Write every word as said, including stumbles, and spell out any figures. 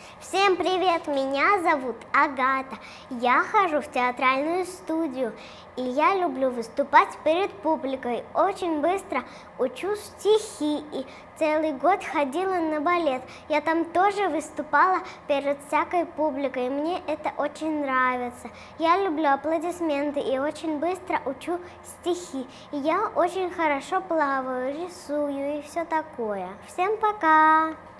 Всем привет, меня зовут Агата. Я хожу в театральную студию, и я люблю выступать перед публикой. Очень быстро учу стихи, и целый год ходила на балет. Я там тоже выступала перед всякой публикой, и мне это очень нравится. Я люблю аплодисменты и очень быстро учу стихи. И я очень хорошо плаваю, рисую и все такое. Всем пока!